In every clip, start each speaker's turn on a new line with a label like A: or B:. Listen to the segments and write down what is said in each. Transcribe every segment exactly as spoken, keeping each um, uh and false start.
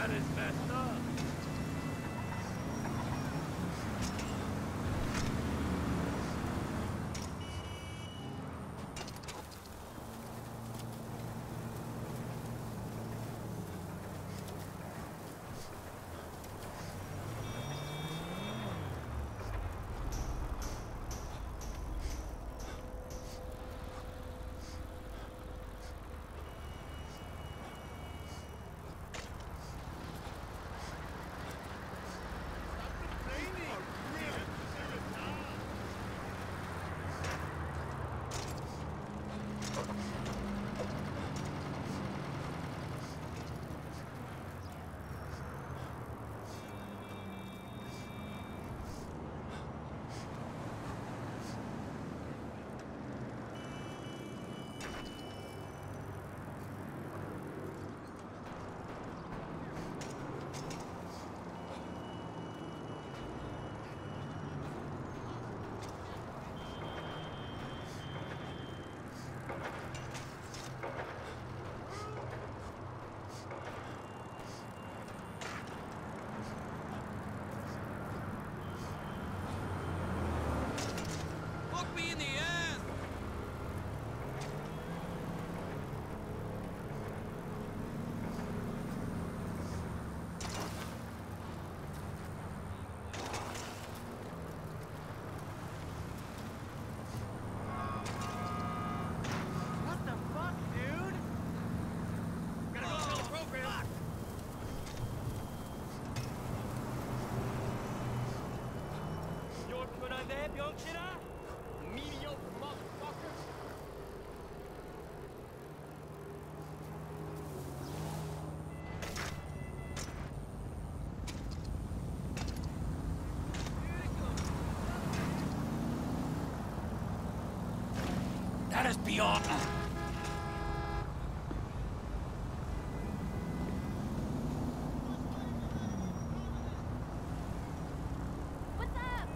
A: That is messed up.
B: Look me in the ass!
A: What the fuck, dude? Gotta go tell the program. 요트는데 병신아? 미녀 motherfucker.
B: That is beyond...
C: What's up?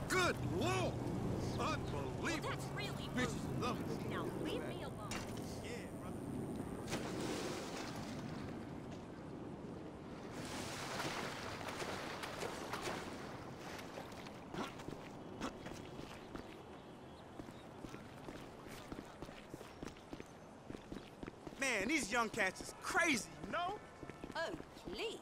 D: Good Lord!
C: Well,
D: Unbelievable!
C: that's really
D: Bitches
C: rude.
D: love it.
C: Now leave me alone.
A: Yeah, brother. Man, these young cats is crazy, you know?
C: Oh, please.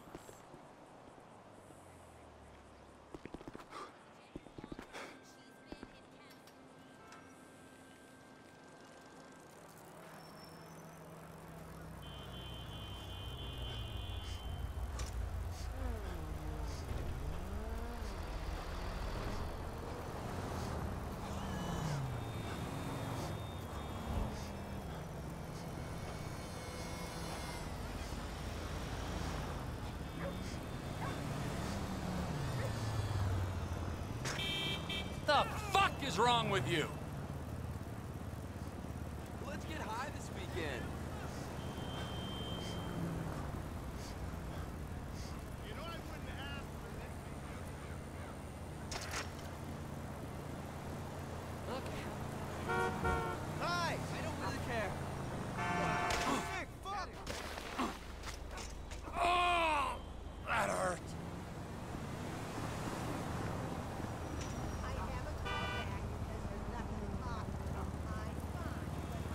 B: The fuck is wrong with you?
E: Let's get high this weekend.
A: You know I wouldn't ask for next
E: Okay.
A: Hi!
E: I don't really care.
A: Sick, fuck!
B: Oh, that hurt.
F: I never call back because there's nothing to talk about. I find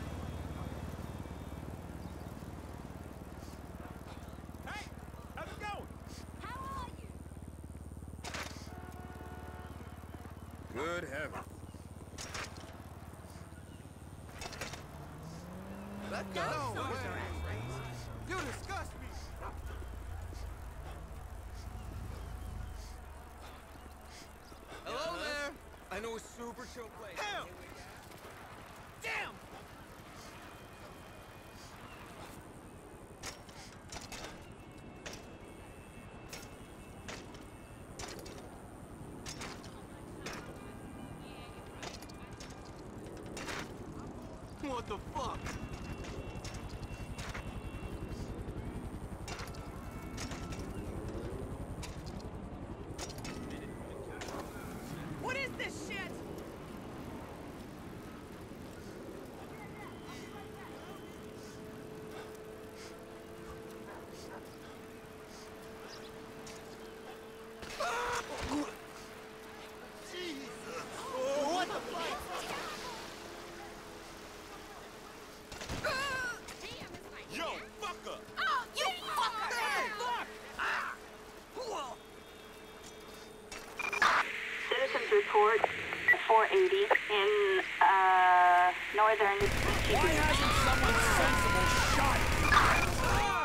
F: when my
A: Hey! How's it going?
C: How are you?
D: Good heavens.
A: Let
C: go.
A: No way. You disgust me!
E: Hello there. I know a super chill place.
A: Hell! Damn!
E: What the fuck?
A: What is this shit? Jesus! Oh, what the fuck?
C: Damn, is my
D: Yo,
C: hair?
D: fucker!
C: Oh, you fucker!
G: Citizens report four eighty in uh, northern
B: Why hasn't someone sensible shot you?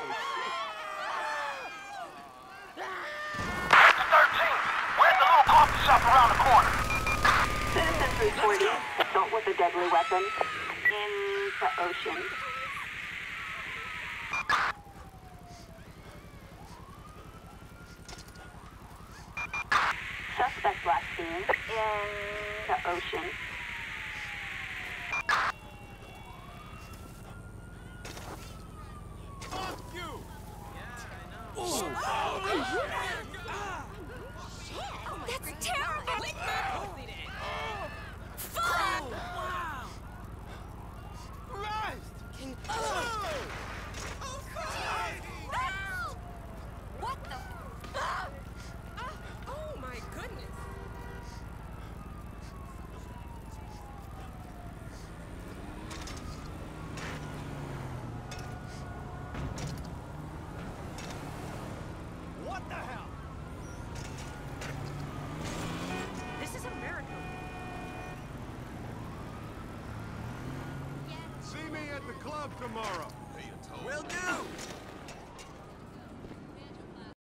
G: Citizens reporting assault with a deadly weapon in the ocean. Suspect last seen in the ocean.
A: Fuck you!
C: That's terrible! Fuck!
A: Christ!
C: Oh! What the? Ah! Oh my goodness!
A: What the hell? This is America.
D: See me at the club tomorrow.
E: Will do.